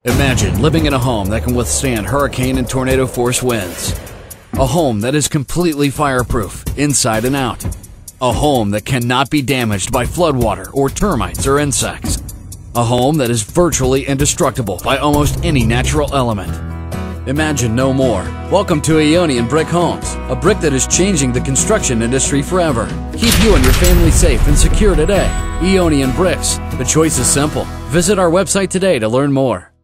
Imagine living in a home that can withstand hurricane and tornado force winds. A home that is completely fireproof, inside and out. A home that cannot be damaged by floodwater or termites or insects. A home that is virtually indestructible by almost any natural element. Imagine no more. Welcome to Aeonian Brick Homes, a brick that is changing the construction industry forever. Keep you and your family safe and secure today. Aeonian Bricks. The choice is simple. Visit our website today to learn more.